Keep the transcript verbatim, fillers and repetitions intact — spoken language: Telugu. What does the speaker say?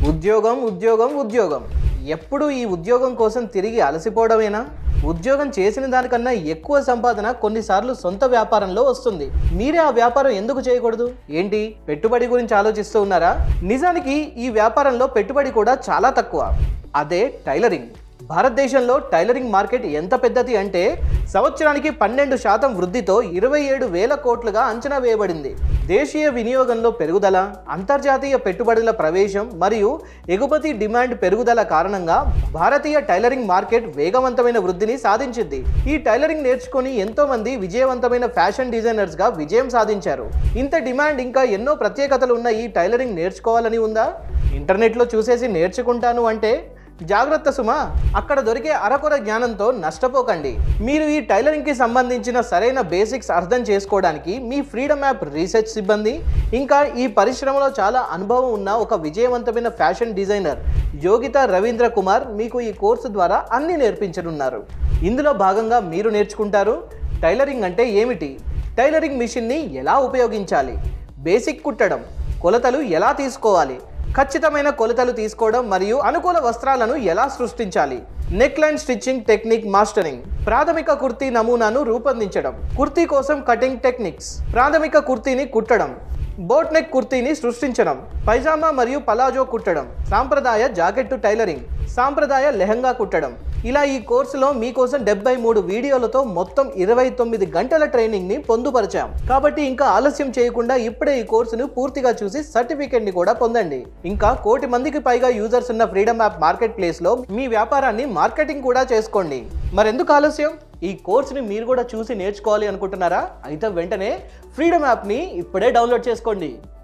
ఉద్యోగం ఉద్యోగం ఉద్యోగం ఎప్పుడు ఈ ఉద్యోగం కోసం తిరిగి అలసిపోవడమేనా? ఉద్యోగం చేసిన దానికన్నా ఎక్కువ సంపాదన కొన్నిసార్లు సొంత వ్యాపారంలో వస్తుంది. మీరే ఆ వ్యాపారం ఎందుకు చేయకూడదు? ఏంటి పెట్టుబడి గురించి ఆలోచిస్తూ ఉన్నారా? నిజానికి ఈ వ్యాపారంలో పెట్టుబడి కూడా చాలా తక్కువ. అదే టైలరింగ్. భారతదేశంలో టైలరింగ్ మార్కెట్ ఎంత పెద్దది అంటే సంవత్సరానికి పన్నెండు శాతం వృద్ధితో ఇరవై ఏడు వేల కోట్లుగా అంచనా వేయబడింది. దేశీయ వినియోగంలో పెరుగుదల, అంతర్జాతీయ పెట్టుబడుల ప్రవేశం మరియు ఎగుమతి డిమాండ్ పెరుగుదల కారణంగా భారతీయ టైలరింగ్ మార్కెట్ వేగవంతమైన వృద్ధిని సాధించింది. ఈ టైలరింగ్ నేర్చుకొని ఎంతో మంది విజయవంతమైన ఫ్యాషన్ డిజైనర్స్ గా విజయం సాధించారు. ఇంత డిమాండ్ ఇంకా ఎన్నో ప్రత్యేకతలు ఉన్న ఈ టైలరింగ్ నేర్చుకోవాలని ఉందా? ఇంటర్నెట్లో చూసేసి నేర్చుకుంటాను అంటే జాగ్రత్త సుమా, అక్కడ దొరికే అరకొర జ్ఞానంతో నష్టపోకండి. మీరు ఈ టైలరింగ్కి సంబంధించిన సరైన బేసిక్స్ అర్థం చేసుకోవడానికి మీ ఫ్రీడమ్ యాప్ రీసెర్చ్ సిబ్బంది, ఇంకా ఈ పరిశ్రమలో చాలా అనుభవం ఉన్న ఒక విజయవంతమైన ఫ్యాషన్ డిజైనర్ యోగిత రవీంద్ర కుమార్ మీకు ఈ కోర్సు ద్వారా అన్ని నేర్పించనున్నారు. ఇందులో భాగంగా మీరు నేర్చుకుంటారు టైలరింగ్ అంటే ఏమిటి, టైలరింగ్ మిషన్ని ఎలా ఉపయోగించాలి, బేసిక్ కుట్టడం, కొలతలు ఎలా తీసుకోవాలి, ఖచ్చితమైన కొలతలు తీసుకోవడం మరియు అనుకూల వస్త్రాలను ఎలా సృష్టించాలి, neckline stitching technique mastering, ప్రాథమిక కుర్తీ నమూనాను రూపొందించడం, కుర్తీ కోసం కటింగ్ టెక్నిక్స్, ప్రాథమిక కుర్తీని కుట్టడం, బోట్ నెక్ కుర్తీని సృష్టించడం, పైజామా మరియు పలాజో కుట్టడం, సాంప్రదాయ జాకెట్టు టైలరింగ్, సాంప్రదాయ లెహంగా కుట్టడం. ఇలా ఈ కోర్సులో మీకోసం డెబ్బై మూడు వీడియోలతో మొత్తం ఇరవై తొమ్మిది గంటల ట్రైనింగ్ ని పొందుపరిచాం. కాబట్టి ఇంకా ఆలస్యం చేయకుండా ఇప్పుడే ఈ కోర్సును పూర్తిగా చూసి సర్టిఫికేట్ ని కూడా పొందండి. ఇంకా కోటి మందికి పైగా యూజర్స్ ఉన్న ఫ్రీడమ్ యాప్ మార్కెట్ ప్లేస్ లో మీ వ్యాపారాన్ని మార్కెటింగ్ కూడా చేసుకోండి. మరెందుకు ఆలస్యం? ఈ కోర్సుని మీరు కూడా చూసి నేర్చుకోవాలి అనుకుంటున్నారా? అయితే వెంటనే ఫ్రీడమ్ యాప్ ని ఇప్పుడే డౌన్లోడ్ చేసుకోండి.